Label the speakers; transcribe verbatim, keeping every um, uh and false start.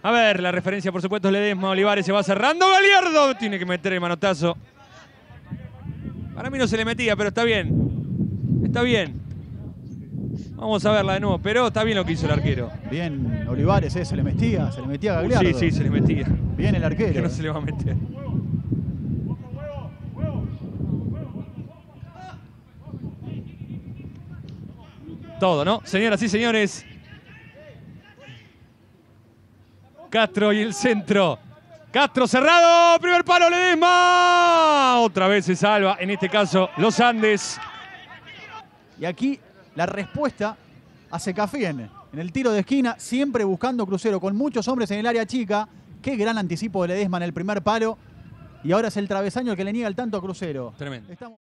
Speaker 1: A ver, la referencia por supuesto es Ledesma. Olivares se va cerrando. Gallardo tiene que meter el manotazo. Para mí no se le metía, pero está bien. Está bien. Vamos a verla de nuevo, pero está bien lo que hizo el arquero.
Speaker 2: Bien, Olivares, ¿eh? Se le metía, se le metía a Gagliardo.
Speaker 1: Sí, sí, se le metía.
Speaker 2: Bien el arquero.
Speaker 1: Que no se le va a meter. Todo, ¿no? Señoras y señores. Castro y el centro. Castro cerrado. Primer palo, Ledesma. Otra vez se salva. En este caso, los Andes.
Speaker 2: Y aquí la respuesta a Secafien. En el tiro de esquina, siempre buscando Crucero, con muchos hombres en el área chica. Qué gran anticipo de Ledesma en el primer palo. Y ahora es el travesaño el que le niega el tanto a Crucero.
Speaker 1: Tremendo.
Speaker 2: Estamos...